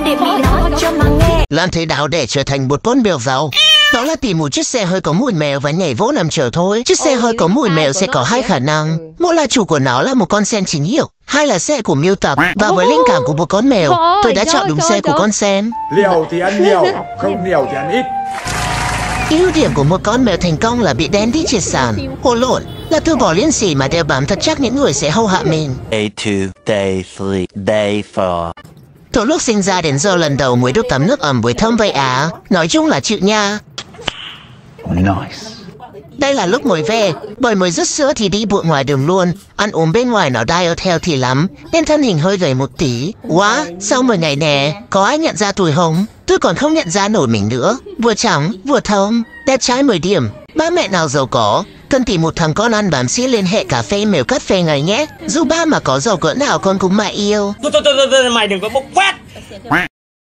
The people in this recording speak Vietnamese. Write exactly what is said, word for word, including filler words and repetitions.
để mình nói cho mà nghe. Làm thế nào để trở thành một con mèo giàu? Đó là tìm một chiếc xe hơi có mùi mèo và nhảy vỗ nằm chờ thôi. Chiếc xe hơi có mùi mèo sẽ có hai khả năng. Một là chủ của nó là một con sen chính hiệu, hai là xe của miêu tập. Và với linh cảm của một con mèo, tôi đã chọn đúng xe của con sen. Liều thì ăn nhiều, không liều thì ăn ít. Ưu điểm của một con mèo thành công là bị đen đi triệt sản. Hồ lộn là từ bỏ liên xỉ mà đeo bám thật chắc những người sẽ hầu hạ mình. Day two, day three, day four. Từ lúc sinh ra đến giờ lần đầu mới được tắm nước ẩm với thơm vậy à? Nói chung là chịu nha. Nice. Đây là lúc mới về, bởi mới rứt sữa thì đi bụi ngoài đường luôn. Ăn uống bên ngoài nó diet healthy lắm, nên thân hình hơi gầy một tí. Quá, sau mười ngày nè, có ai nhận ra tuổi không? Tôi còn không nhận ra nổi mình nữa. Vừa trắng, vừa thơm, đẹp trai mười điểm. Ba mẹ nào giàu có, cần tìm một thằng con ăn bám sĩ liên hệ cà phê mèo cắt phê ngày nhé. Dù ba mà có giàu cỡ nào con cũng mãi yêu. Thôi thôi thôi, mày đừng có bốc quét.